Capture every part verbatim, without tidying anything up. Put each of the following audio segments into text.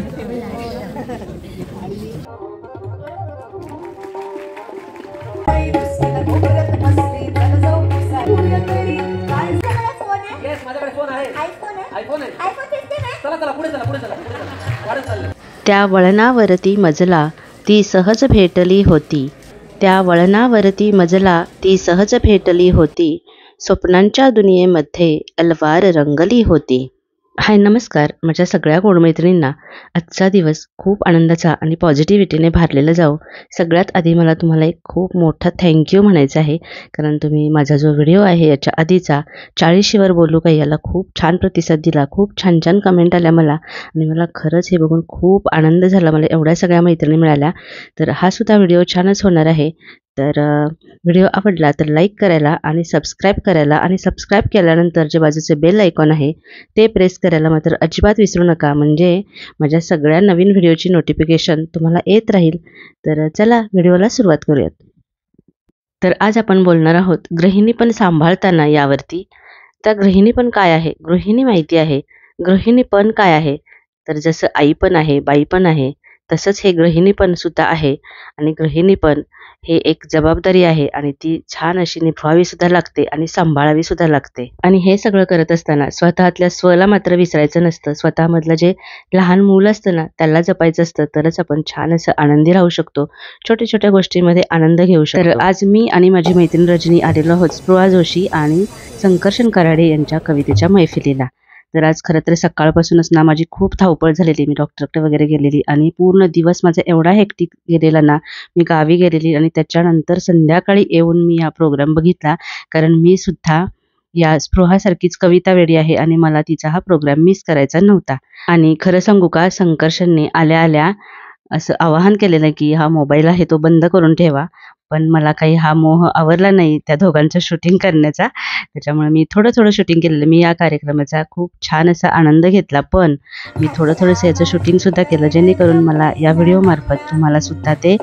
त्या वळणावरती मजला ती सहज भेटली होती. त्या वळणावरती मजला ती सहज भेटली होती. स्वप्नांच्या दुनियेमध्ये अलवार रंगली होती. हाय नमस्कार माझ्या सगळ्या गोडमैत्रिणींना. आजचा दिवस खूप आनंदाचा आणि पॉझिटिव्हिटीने भरलेला जाओ. सगळ्यात आधी मला तुम्हाला एक खूप मोठा थँक्यू म्हणायचं आहे, कारण तुम्ही माझा जो व्हिडिओ आहे याच्या आधीचा चाळीशीवर बोलू काही याला खूप छान प्रतिसाद दिला. खूप छान छान कमेंट आल्या मला आणि मला खरंच हे बघून खूप आनंद झाला. मला एवढ्या सगळ्या मैत्रिणी मिळाल्या. तर हा सुद्धा व्हिडिओ छानच होणार आहे. तर व्हिडिओ आवडला तर लाईक करायला आणि सबस्क्राईब करायला आणि सबस्क्राईब केल्यानंतर जे बाजूचे बेल आयकॉन आहे ते प्रेस करायला मात्र अजिबात विसरू नका, म्हणजे माझ्या सगळ्या नवीन व्हिडिओची नोटिफिकेशन तुम्हाला येत राहील. तर चला व्हिडिओला सुरुवात करूयात. तर आज आपण बोलणार आहोत गृहिणी पण सांभाळताना यावरती. त्या गृहिणी पण काय आहे, गृहिणी माहिती आहे. गृहिणी पण काय आहे, तर जसं आई पण आहे, बाई पण आहे, तसंच हे गृहिणी पण सुद्धा आहे. आणि गृहिणी पण हे एक जबाबदारी आहे आणि ती छान अशी निभवावी सुद्धा लागते आणि सांभाळावी सुद्धा लागते. आणि हे सगळं करत असताना स्वतःतल्या स्वला मात्र विसरायचं नसतं. स्वतःमधलं जे लहान मूल असतं ना त्याला जपायचं असतं, तरच आपण छान असं आनंदी राहू शकतो. छोट्या छोट्या गोष्टींमध्ये आनंद घेऊ शकतो. तर आज मी आणि माझी मैत्रीण रजनी आलेलो आहोत स्पृहा जोशी आणि संकर्षण कराडे यांच्या कवितेच्या मैफिलीला. तर आज खरं तर सकाळपासूनच ना माझी खूप धावपळ झालेली. मी डॉक्टरकडे वगैरे गेलेली आणि पूर्ण दिवस माझा एवढा हेक्टिक गेलेला ना. मी गावी गेलेली आणि त्याच्यानंतर संध्याकाळी येऊन मी हा प्रोग्राम बघितला, कारण मी सुद्धा या स्पृहासारखीच कविता वेडी आहे आणि मला तिचा हा प्रोग्राम मिस करायचा नव्हता. आणि खरं सांगू का, संकर्षणने आल्या आल्या असं आवाहन केलेलं की हा मोबाईल आहे तो बंद करून ठेवा. पण मला काही हा मोह आवरला नाही त्या दोघांचं शूटिंग करण्याचा. त्याच्यामुळे मी थोडं थोडं शूटिंग केलेलं. मी या कार्यक्रमाचा खूप छान असा आनंद घेतला, पण मी थोडं थोडंसं याचं शूटिंगसुद्धा केलं, जेणेकरून मला या व्हिडिओमार्फत तुम्हाला सुद्धा ते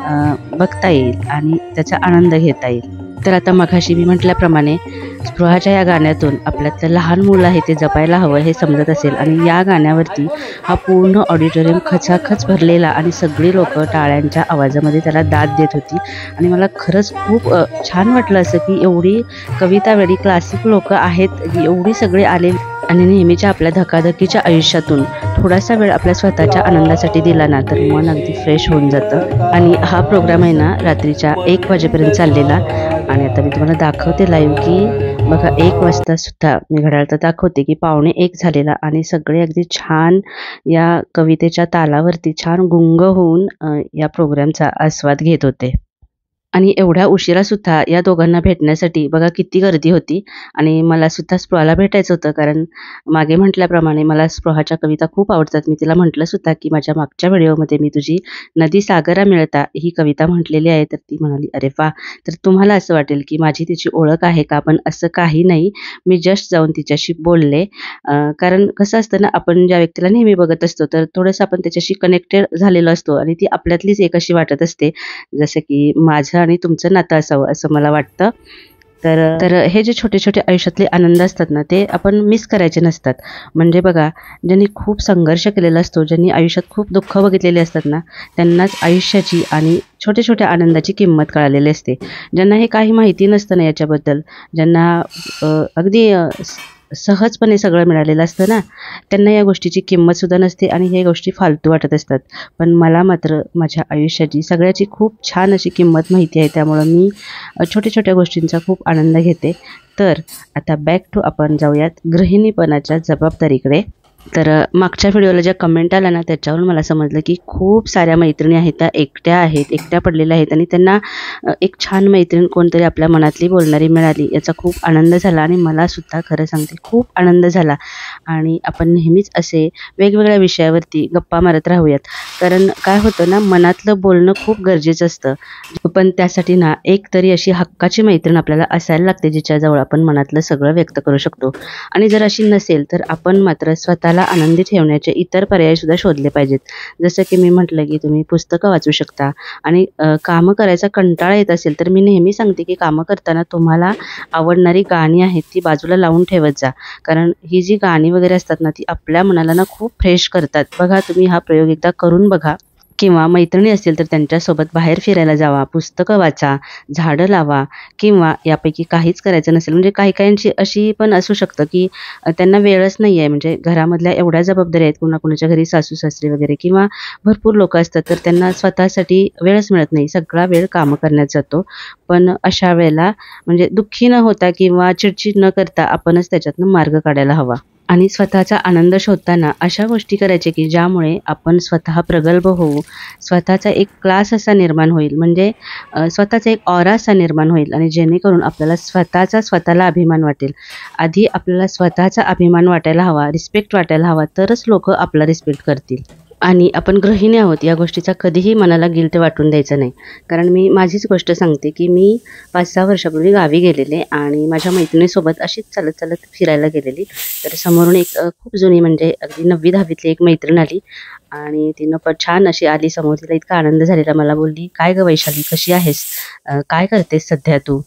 बघता येईल आणि त्याचा आनंद घेता येईल. तर आता मघाशी मी म्हटल्याप्रमाणे स्पृहाच्या या गाण्यातून आपल्यातलं लहान मुलं आहे ते जपायला हवं हे समजत असेल. आणि या गाण्यावरती हा पूर्ण ऑडिटोरियम खचाखच भरलेला आणि सगळी लोक टाळ्यांच्या आवाजामध्ये त्याला दाद देत होती. आणि मला खरंच खूप छान वाटलं असं की एवढी कविता वेळी क्लासिक लोक आहेत, एवढी सगळे आले आणि नेहमीच्या आपल्या धकाधकीच्या आयुष्यातून थोडासा वेळ आपल्या स्वतःच्या आनंदासाठी दिला ना तर मन अगदी फ्रेश होऊन जातं. आणि हा प्रोग्राम आहे ना रात्रीच्या एक वाजेपर्यंत चाललेला. आणि आता मी तुम्हाला दाखवते लाईव्ह की बघा एक वाजता सुद्धा मी घड्याळात दाखवते की पावणे एक झालेला आणि सगळे अगदी छान या कवितेच्या तालावरती छान गुंग होऊन या प्रोग्रामचा आस्वाद घेत होते. आणि एवढ्या उशिरा सुद्धा या दोघांना भेटण्यासाठी बघा किती गर्दी होती. आणि मला सुद्धा स्पृहाला भेटायचं होतं, कारण मागे म्हटल्याप्रमाणे मला स्पृहाच्या कविता खूप आवडतात. मी तिला म्हटलं सुद्धा की माझ्या मागच्या व्हिडिओमध्ये मी तुझी नदी सागरा मिळता ही कविता म्हटलेली आहे. तर ती म्हणाली अरे वा, तर तुम्हाला असं वाटेल की माझी तिची ओळख आहे का, पण असं काही नाही. मी जस्ट जाऊन तिच्याशी बोलले, कारण कसं असतं ना, आपण ज्या व्यक्तीला नेहमी बघत असतो तर थोडंसं आपण त्याच्याशी कनेक्टेड झालेलो असतो आणि ती आपल्यातलीच एक अशी वाटत असते, जसं की माझं आणि तुमचं नातं असावं असं मला वाटतं. तर तर हे जे छोटे छोटे आयुष्यातले आनंद असतात ना ते आपण मिस करायचे नसतात. म्हणजे बघा, ज्यांनी खूप संघर्ष केलेला असतो, ज्यांनी आयुष्यात खूप दुःख बघितलेले असतात ना, त्यांनाच आयुष्याची आणि छोट्या छोट्या आनंदाची किंमत कळालेली असते. ज्यांना हे काही माहिती नसतं ना याच्याबद्दल, ज्यांना अगदी सहजपणे सगळं मिळालेलं असतं ना, त्यांना या गोष्टीची किंमतसुद्धा नसते आणि ह्या गोष्टी फालतू वाटत असतात. पण मला मात्र माझ्या आयुष्याची सगळ्याची खूप छान अशी किंमत माहिती आहे, त्यामुळं मी छोट्या छोट्या गोष्टींचा खूप आनंद घेते. तर आता बॅक टू आपण जाऊयात गृहिणीपणाच्या जबाबदारीकडे. तर मागच्या व्हिडिओला ज्या कमेंट आल्या ना त्याच्यावरून मला समजलं की खूप साऱ्या मैत्रिणी आहेत त्या एकट्या आहेत, एकट्या पडलेल्या आहेत आणि त्यांना एक छान मैत्रीण कोणतरी आपल्या मनातली बोलणारी मिळाली याचा खूप आनंद झाला. आणि मला सुद्धा खरं सांगते खूप आनंद झाला. आणि आपण नेहमीच असे वेगवेगळ्या विषयावरती गप्पा मारत राहूयात, कारण काय होतं ना, मनातलं बोलणं खूप गरजेचं असतं. पण त्यासाठी ना एक तरी अशी हक्काची मैत्रीण आपल्याला असायला लागते जिच्याजवळ आपण मनातलं सगळं व्यक्त करू शकतो. आणि जर अशी नसेल तर आपण मात्र स्वतःला आनंदी ठेवण्याचे इतर पर्याय सुद्धा शोधले पाहिजेत. जसं की मी म्हटलं की तुम्ही पुस्तकं वाचू शकता. आणि कामं करायचा कंटाळा येत असेल तर मी नेहमी सांगते की कामं करताना तुम्हाला आवडणारी गाणी आहेत ती बाजूला लावून ठेवत जा, कारण ही जी गाणी वगैरे असतात ना, ती आपल्या मनाला ना खूप फ्रेश करतात. बघा, तुम्ही हा प्रयोग एकदा करून बघा. किंवा मैत्रिणी असतील तर त्यांच्यासोबत बाहेर फिरायला जावा, पुस्तकं वाचा, झाडं लावा किंवा यापैकी काहीच करायचं नसेल, म्हणजे काही काहींची अशी पण असू शकतं की अ, त्यांना वेळच नाही आहे, म्हणजे घरामधल्या एवढ्या जबाबदाऱ्या आहेत, कुणा कुणाच्या घरी सासू-सासरे वगैरे किंवा भरपूर लोकं असतात, तर त्यांना स्वतःसाठी वेळच मिळत नाही. सगळा वेळ कामं करण्यात जातो. पण अशा वेळेला म्हणजे दुःखी न होता किंवा चिडचिड न करता आपणच त्याच्यातनं मार्ग काढायला हवा. आणि स्वतःचा आनंद शोधताना अशा गोष्टी करायच्या की ज्यामुळे आपण स्वतः प्रगल्भ होऊ, स्वतःचा एक क्लास असा निर्माण होईल, म्हणजे अ, स्वतःचा एक ऑरा असा निर्माण होईल आणि जेणेकरून आपल्याला स्वतःचा स्वतःला अभिमान वाटेल. आधी आपल्याला स्वतःचा अभिमान वाटायला हवा, रिस्पेक्ट वाटायला हवा, तरच लोकं आपला रिस्पेक्ट करतील. आणि आपण गृहिणी आहोत या गोष्टीचा कधीही मनाला गिल्ट वाटून द्यायचं नाही. कारण मी माझीच गोष्ट सांगते की मी पाच सहा वर्षापूर्वी गावी गेलेले आणि माझ्या मैत्रिणीसोबत अशीच चालत चालत फिरायला गेलेली. तर समोरून एक अ, खूप जुनी म्हणजे अगदी नववी दहावीतली एक मैत्रीण आली आणि तिनं पण छान अशी आली समोर. तिला इतका आनंद झालेला. मला बोलली, "काय गं वैशाली, कशी आहेस? अ, काय करतेस सध्या तू?"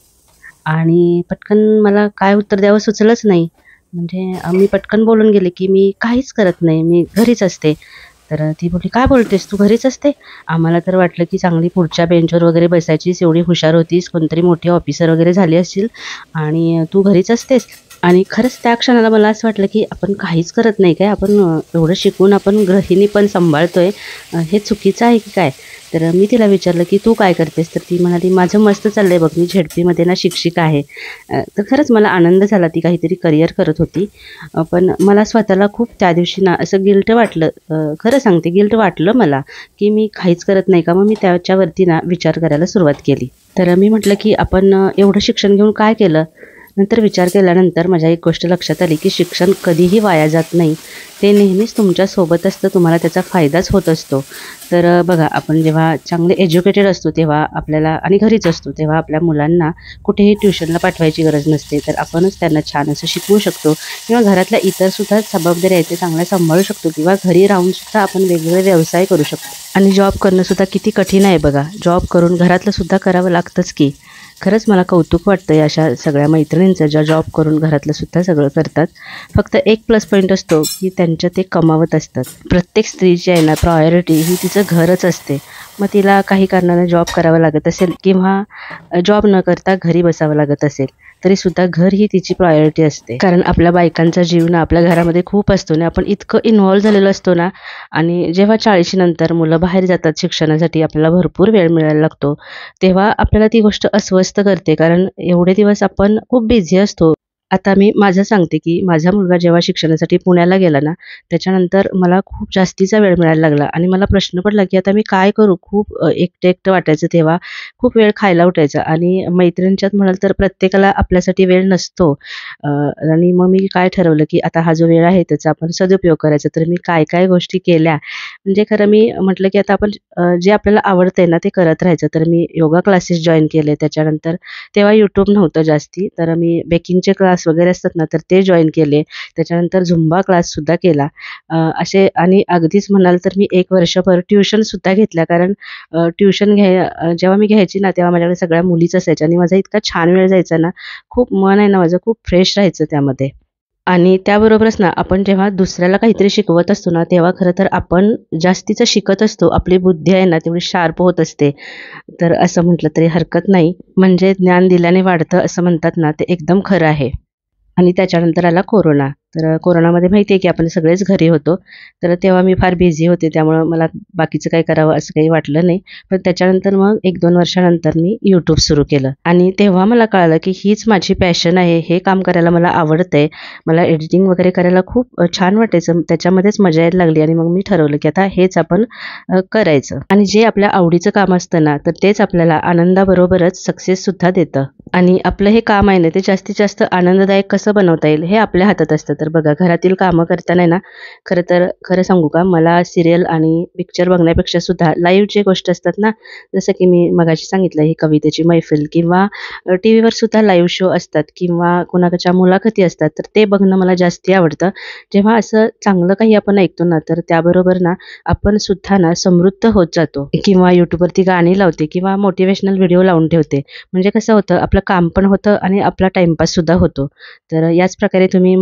आणि पटकन मला काय उत्तर द्यावं सुचलंच नाही. म्हणजे अ, मी पटकन बोलून गेले की "मी काहीच करत नाही, मी घरीच असते." तर ती बोलली, "काय बोलतेस, तू घरीच असते?" आम्हाला तर वाटलं की चांगली पुढच्या बेंचवर वगैरे बसायचीस, एवढी हुशार होतीस, कोणतरी मोठी ऑफिसर वगैरे झाली असशील आणि तू घरीच असतेस. आणि खरंच त्या क्षणाला मला असं वाटलं की आपण काहीच करत नाही काय? आपण अ, एवढं शिकून आपण गृहिणी पण सांभाळतोय, अ, हे चुकीचं आहे की काय? तर मी तिला विचारलं की "तू काय करतेस?" तर ती म्हणाली, "माझं मस्त चाललंय बघ, मी झेडपीमध्ये ना शिक्षिका आहे." अ, तर खरंच मला आनंद झाला. ती काहीतरी करिअर करत होती. अ, पण मला स्वतःला खूप त्या दिवशी ना असं गिल्ट वाटलं. अ, खरं सांगते गिल्ट वाटलं मला की मी काहीच करत नाही का? मग मी त्याच्यावरती ना विचार करायला सुरुवात केली. तर मी म्हटलं की आपण अ, एवढं शिक्षण घेऊन काय केलं? नंतर विचार केल्यानंतर माझ्या एक गोष्ट लक्षात आली की शिक्षण कधीही वाया जात नाही. ते नेहमीच तुमच्यासोबत असतं, तुम्हाला त्याचा फायदाच होत असतो. तर अ, बघा, आपण जेव्हा चांगले एज्युकेटेड असतो तेव्हा आपल्याला आणि घरीच असतो तेव्हा आपल्या मुलांना कुठेही ट्युशनला पाठवायची गरज नसते. तर आपणच त्यांना छान असं शिकवू शकतो किंवा घरातल्या इतरसुद्धा जबाबदाऱ्या आहेत ते चांगल्या सांभाळू शकतो किंवा घरी राहूनसुद्धा आपण वेगवेगळे व्यवसाय करू शकतो. आणि जॉब करणंसुद्धा किती कठीण आहे बघा. जॉब करून घरातलंसुद्धा करावं लागतंच की. खरंच मला कौतुक वाटतं आहे अशा सगळ्या मैत्रिणींचं ज्या जॉब करून घरातलंसुद्धा सगळं करतात. फक्त एक प्लस पॉईंट असतो की त्यांच्या ते कमावत असतात. प्रत्येक स्त्रीची आहे ना प्रायोरिटी ही तिचं घरच असते. मग तिला काही कारणानं जॉब करावा लागत असेल किंवा जॉब न करता घरी बसावं लागत असेल, तरीसुद्धा घर ही तिची प्रायोरिटी असते. कारण आपल्या बायकांचा जीव ना आपल्या घरामध्ये खूप असतो ना, आपण इतकं इन्व्हॉल्व झालेलो असतो ना. आणि जेव्हा चाळीशीनंतर मुलं बाहेर जातात शिक्षणासाठी, आपल्याला भरपूर वेळ मिळायला लागतो, तेव्हा आपल्याला ती गोष्ट अस्वस्थ करते. कारण एवढे दिवस आपण खूप बिझी असतो. आता मी माझं सांगते की माझा मुलगा जेव्हा शिक्षणासाठी पुण्याला गेला ना, त्याच्यानंतर मला खूप जास्तीचा वेळ मिळायला लागला आणि मला प्रश्न पडला की आता मी काय करू? खूप अ, एकटं-एकटं वाटायचं तेव्हा. खूप वेळ खायला उठायचा आणि मैत्रिणींच्यात म्हणाल तर प्रत्येकाला आपल्यासाठी वेळ नसतो. अ, आणि मग मी काय ठरवलं की आता हा जो वेळ आहे त्याचा आपण सदुपयोग करायचा. तर मी काय-काय गोष्टी केल्या, म्हणजे खरं मी म्हटलं की आता आपण अ, जे आपल्याला आवडतंय ना ते करत राहायचं. तर मी योगा क्लासेस जॉइन केले. त्याच्यानंतर तेव्हा YouTube नव्हतं जास्ती, तर मी बेकिंगचे क्लास वगैरे असतात ना, तर ते जॉइन केले. त्याच्यानंतर झुंबा क्लाससुद्धा केला. अ, असे आणि अगदीच म्हणाल तर मी एक वर्षभर ट्युशनसुद्धा घेतल्या. कारण अ, ट्युशन घ्याय अ, जेव्हा मी घ्यायची ना, तेव्हा माझ्याकडे सगळ्या मुलीच असायच्या आणि माझा इतका छान वेळ जायचा ना, खूप मन आहे ना माझं खूप फ्रेश राहायचं त्यामध्ये. आणि त्याबरोबरच ना आपण जेव्हा दुसऱ्याला काहीतरी शिकवत असतो ना, तेव्हा खरं तर आपण जास्तीचं शिकत असतो. आपली बुद्धी आहे ना तेवढी शार्प होत असते. तर असं म्हटलं तरी हरकत नाही. म्हणजे ज्ञान दिल्याने वाढतं असं म्हणतात ना, ते एकदम खरं आहे. आणि त्याच्यानंतर आला कोरोना. तर कोरोनामध्ये माहिती आहे की आपण सगळेच घरी होतो. तर तेव्हा मी फार बिझी होते. त्यामुळं मला बाकीचं काही करावं असं काही वाटलं नाही. पण त्याच्यानंतर मग एक दोन वर्षानंतर मी YouTube सुरू केलं आणि तेव्हा मला कळालं की हीच माझी पॅशन आहे. हे काम करायला मला आवडतंय. मला एडिटिंग वगैरे करायला खूप अ, छान वाटायचं. त्याच्यामध्येच मजा यायला लागली आणि मग मी ठरवलं की आता हेच आपण अ, करायचं. आणि जे आपल्या आवडीचं काम असतं ना, तर तेच आपल्याला आनंदाबरोबरच सक्सेससुद्धा देतं. आणि आपलं हे काम आहे ना, ते जास्तीत जास्त आनंददायक कसं बनवता येईल हे आपल्या हातात असतं. तर बघा, घरातील कामं करताना आहे ना, खरं तर खरं सांगू का, मला सीरियल आणि पिक्चर बघण्यापेक्षा सुद्धा लाईव्ह जे गोष्ट असतात ना, जसं की मी मगाशी सांगितलं ही कवितेची मैफिल किंवा अ, टीव्हीवर सुद्धा लाईव्ह शो असतात किंवा कोणाच्या मुलाखती असतात, तर ते बघणं मला जास्ती आवडतं. जेव्हा असं चांगलं काही आपण ऐकतो ना, तर त्याबरोबर ना आपण सुद्धा ना समृद्ध होत जातो. किंवा YouTubeवरती गाणी लावते किंवा मोटिव्हेशनल व्हिडिओ लावून ठेवते. म्हणजे कसं होतं, आपलं काम पण होतं आणि आपला टाईमपाससुद्धा होतो. तर याच प्रकारे तुम्ही माझे सुद्धा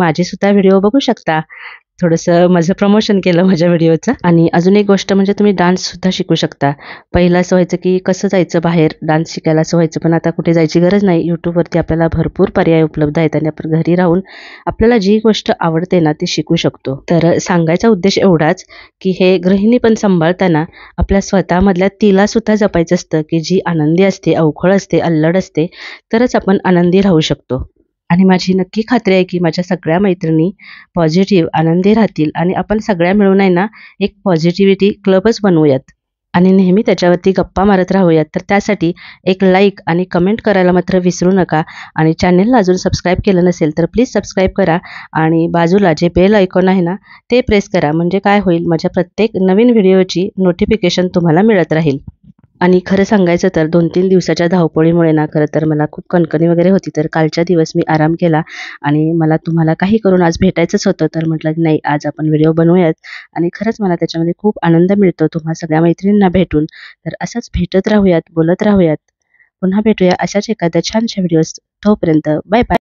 आजचा व्हिडिओ बघू शकता. थोडंसं माझं प्रमोशन केलं माझ्या व्हिडिओचं. आणि अजून एक गोष्ट म्हणजे तुम्ही डान्ससुद्धा शिकू शकता. पहिलं असं व्हायचं की कसं जायचं बाहेर डान्स शिकायला असं व्हायचं, पण आता कुठे जायची गरज नाही. यूट्यूबवरती आपल्याला भरपूर पर्याय उपलब्ध आहेत आणि आपण घरी राहून आपल्याला जी गोष्ट आवडते ना ती शिकू शकतो. तर सांगायचा उद्देश एवढाच की हे गृहिणी पण सांभाळताना आपल्या स्वतःमधल्या तिलासुद्धा जपायचं असतं, की जी आनंदी असते, अवखळ असते, अल्लड असते, तरच आपण आनंदी राहू शकतो. आणि माझी नक्की खात्री आहे की माझ्या सगळ्या मैत्रिणी पॉझिटिव्ह आनंदी राहतील आणि आपण सगळ्या मिळून आहे ना एक पॉझिटिव्हिटी क्लबच बनवूयात आणि नेहमी त्याच्यावरती गप्पा मारत राहूयात. तर त्यासाठी एक लाईक आणि कमेंट करायला मात्र विसरू नका. आणि चॅनलला अजून सबस्क्राईब केलं नसेल तर प्लीज सबस्क्राईब करा आणि बाजूला जे बेल आयकॉन आहे ना ते प्रेस करा. म्हणजे काय होईल, माझ्या प्रत्येक नवीन व्हिडिओची नोटिफिकेशन तुम्हाला मिळत राहील. आणि खरं सांगायचं तर दोन तीन दिवसाच्या धावपळीमुळे ना खरं तर मला खूप कणकणी वगैरे होती. तर कालच्या दिवस मी आराम केला आणि मला तुम्हाला काही करून आज भेटायचंच होतं. तर म्हटलं की नाही, आज आपण व्हिडिओ बनवूयात. आणि खरंच मला त्याच्यामध्ये खूप आनंद मिळतो तुम्हा सगळ्या मैत्रिणींना भेटून. तर असंच भेटत राहूयात, बोलत राहूयात. पुन्हा भेटूया अशाच एखाद्या छानशा व्हिडिओज. तोपर्यंत बाय बाय.